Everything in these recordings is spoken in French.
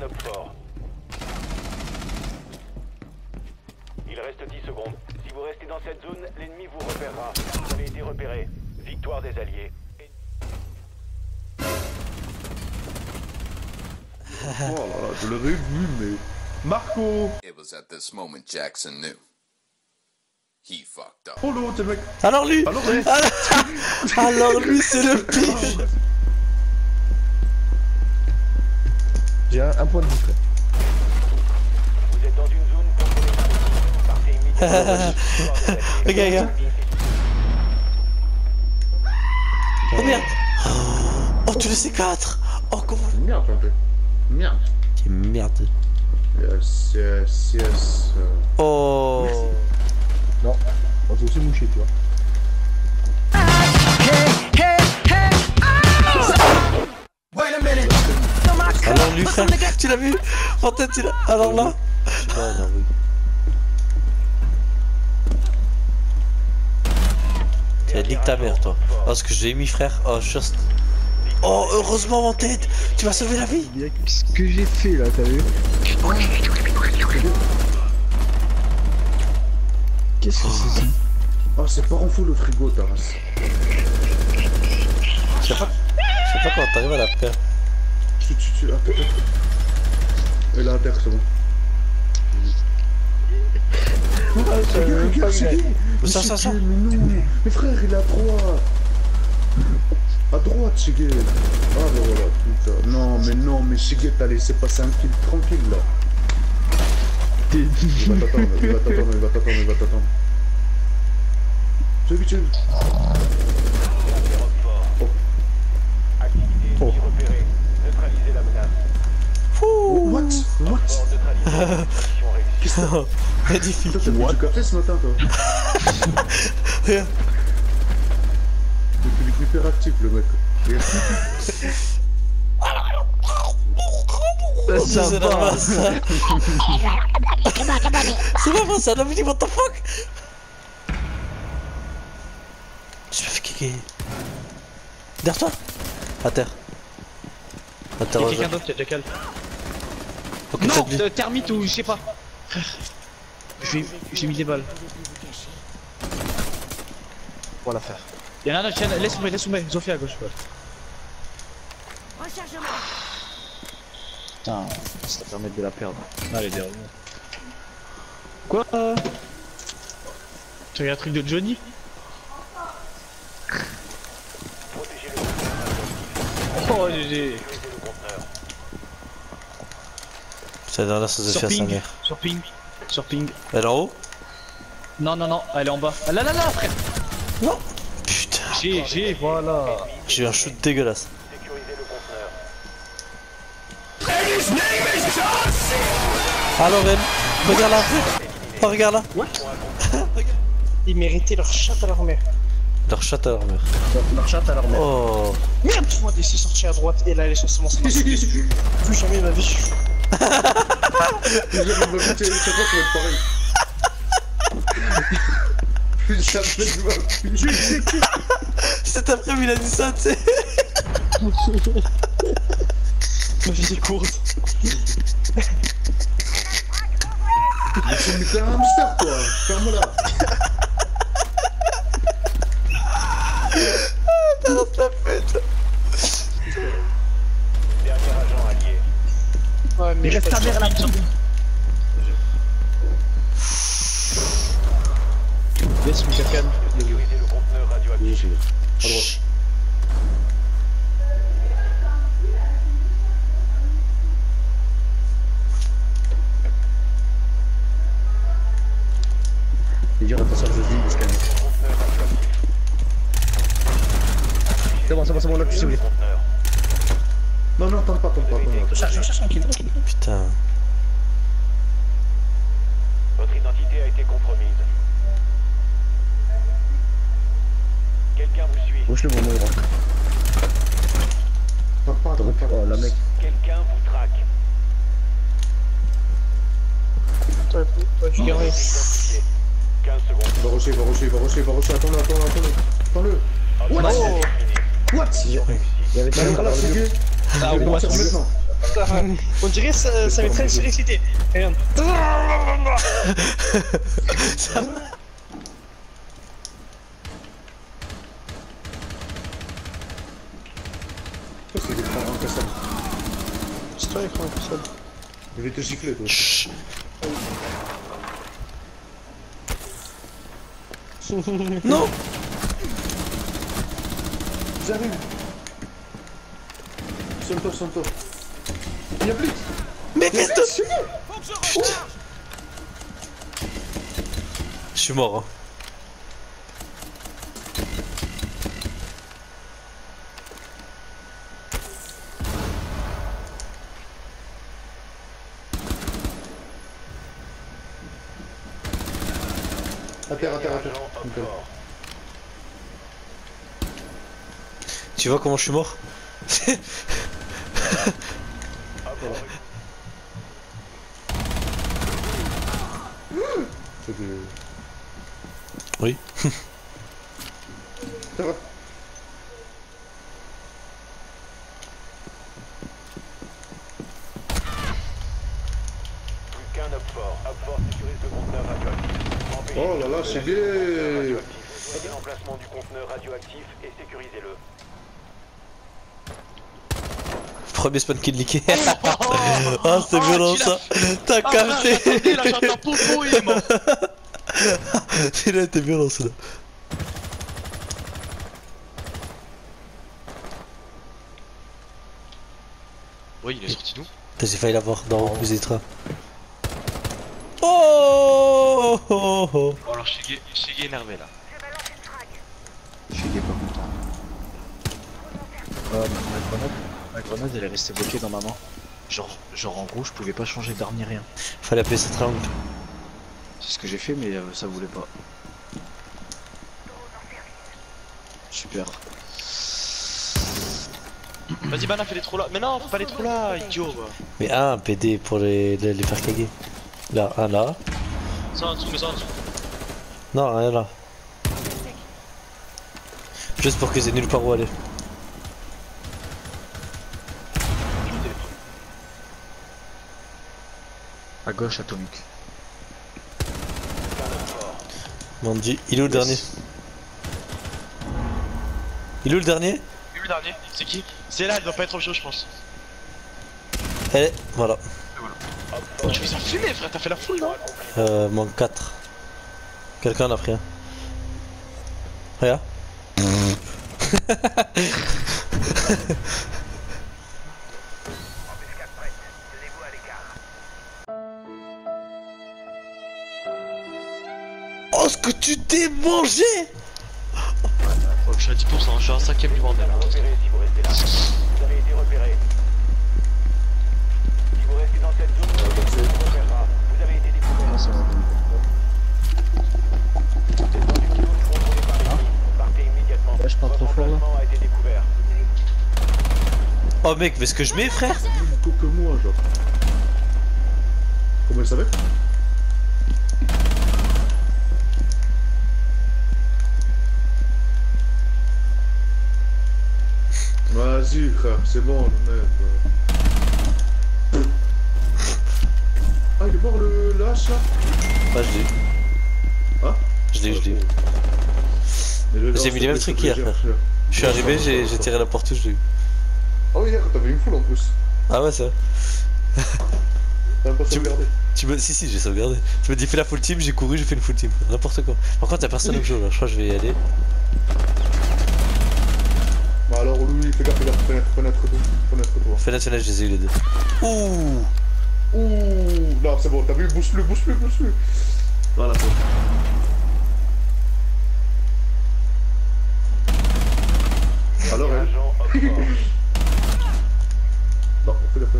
top fort. Il reste 10 secondes. Si vous restez dans cette zone, l'ennemi vous repérera. Vous avez été repéré. Victoire des alliés. Oh là là, je l'aurais vu, mais... Marco! It was at this moment Jackson knew. He fucked up. Oh l'autre, mec! Alors lui Alors lui, c'est le pire. J'ai un point de vie, frère. Vous êtes dans une zone contrôlée. Partez immédiatement. Regarde. Oh merde. Oh, tu le sais 4. Oh, comment... Merde, un peu. Merde. Quelle merde. Yes. Oh. Non, on s'est aussi mouché, tu vois. Alors lui, frère, tu l'as vu? En tête, tu l'as... Alors là. Non, oui. Tu as dit que ta mère, toi. Oh, ce que j'ai mis, frère. Oh, juste... Oh, heureusement, en tête. Tu m'as sauvé la vie. Ce que j'ai fait là, t'as vu? Qu'est-ce que c'est ça? Oh, c'est pas en fou le frigo, ta race. Je sais pas comment t'arrives à la faire. Attends. Elle est à terre, c'est bon. Regarde, Ça. Mais non, mais frère, il est à droite. À droite, Shigel. Ah, bah voilà, putain. Non, mais Shigel, t'as laissé passer un kill tranquille, là. Il va t'attendre. J'ai vu, Activité ennemie repérée. Neutralisez la menace. What? Mission réussie. Magnifique. Toi, t'as vu du café ce matin, toi? Regarde. Il est hyper actif, le mec. C'est normal, ça. C'est pas vrai, ça. Non, mais dis, what the fuck? Je me fais kicker. Derrière toi. À terre. À terre. Y'a quelqu'un d'autre, y'a Jackal. Ok, Non, termite ou je sais pas. J'ai mis des balles. Pour la faire. Y'en a un autre, laisse tomber, Zofia à gauche. Rechargement. Putain, ça va permettre de la perdre. Allez, derrière. Quoi? Tu regardes le truc de Johnny? Protégez le conteneur. Oh, GG. C'est dernière, ça se fait à sa mère. Sur ping. Elle est en haut? Non, elle est en bas. Ah là, frère. Non. Putain. GG, voilà. J'ai eu un shoot dégueulasse. Sécurisez le conteneur. Alors, Ben, regarde là, frère. Oh, regarde là. What? Ils méritaient leur chatte à leur mère. Leur chat à leur mère. Leur chatte à leur mère. Oh. Merde, moi, elle s'est sortie à droite et là, elle est sur mon sens. Plus jamais de ma vie. C'est quoi, tu vas être pareil. Plus jamais de ma vie. Cet après-midi, il a dit ça, tu sais. Ma vie est courte. Mais t'es un hamster, toi. Ferme-moi là. La pute. Dernier agent allié. Ouais, mais reste ta mère là, putain. Laisse mon Jackal. Sécurisez le conteneur radioactif. À droite. Et dire attention, je dis, le scanner. Conteneur radioactif. C'est bon, là, tu sais où il est. Conteneur. Non, tente pas. Cherche tranquille. Putain. Votre identité a été compromise. Quelqu'un vous suit. Bouge le moment, il rentre. Pas. Oh, la mec. Quelqu'un vous traque. Toi, tu gagnes. Identifié. 15 secondes. Va rusher. Attends-le. What? What? Il y avait Là, Shigel. Ah, Je vais what? partir maintenant. putain. On dirait ça mettrait une surexcité. Regarde. Ça... Pourquoi c'est des frères incassables? C'est toi l'écran incroyable. Je vais te gicler, toi. Chut. Non. J'arrive. Sonne-toi. Il y a plus. Mais qu'est-ce que... Je suis mort. Hein. À terre. Agent Ok. Opfort. Tu vois comment je suis mort? Opfort. C'est de... Oui. Ça va. Plus qu'un Opfort. Opfort sécurise le conteneur radioactif. Empêchez Oh là là, c'est bien. Soignez l'emplacement du conteneur radioactif et sécurisez-le. Premier spawn kill niqué. Ah, c'était violent ça. T'as capté. Attendez, là j'entends Popo, il est mort. Il a été violent celui-là. Oui, il est sorti d'où? J'ai failli l'avoir dans le train. Oh, oh, oh, oh. Bon alors Shiggy est énervé là. Shiggy est pas content. Ma grenade elle est restée bloquée dans ma main. Genre en gros je pouvais pas changer d'arme ni rien. Fallait appeler cette triangle. C'est ce que j'ai fait mais ça voulait pas. Super. Vas-y Bana, fais les trous là. Mais non, faut pas les trous là, idiot. Mais un PD pour les faire caguer. Là, un là. Ça en dessous, mais ça en dessous. Non, un là. Juste pour qu'ils aient nulle part où aller. À gauche atomique. Mandy, il est où le dernier? Il est où le dernier? Oui, le dernier, c'est qui? C'est là, il doit pas être au chaud, je pense. Eh, voilà. Oh, tu fais ça fumer, frère, t'as fait la foule, non? Manque 4. Quelqu'un en a pris un. Regarde. Oh, ce que tu t'es mangé! Oh, je suis à 10%, je suis à un cinquième du bordel. Repérez si vous restez là. Vous avez été repéré. Si vous restez dans cette zone, on vous repérera. Vous avez été découvert. Ah, ça va. Vous êtes dans une zone contrôlée par l'ennemi. Partez immédiatement. Ouais, je pars trop Votre fort, là. emplacement a été découvert. Oh mec, mais ce que je mets, frère? Plus que moi, genre. Comment elle savait? Vas-y, frère, c'est bon, le mec. Ah, il est mort le hache là? Ah, je l'ai eu. Ah? Je l'ai eu. J'ai mis les mêmes trucs hier, frère. Je suis arrivé, j'ai tiré la porte, je l'ai eu. Ah oui, hier, t'avais une foule en plus. Ah ouais, ça. T'as même pas Tu me- sauvegardé. Si, j'ai sauvegardé. Tu me dis fais la full team, j'ai couru, j'ai fait une full team. N'importe quoi. Par contre, y'a personne au jeu là, je crois que je vais y aller. Bah alors, lui, fais gaffe, fenêtre droit. Fenêtre, je les ai eu les deux. Ouh! Ouh, non, c'est bon, t'as vu, booste-le. Voilà, c'est bon. Alors, elle? Agent Opfort. Non, fais gaffe.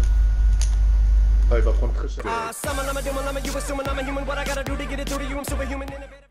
Ah, il va prendre très cher. Summon, I'm a demon, I'm a you assuming I'm a human. What I gotta do to get it through to you? I'm superhuman, innovator.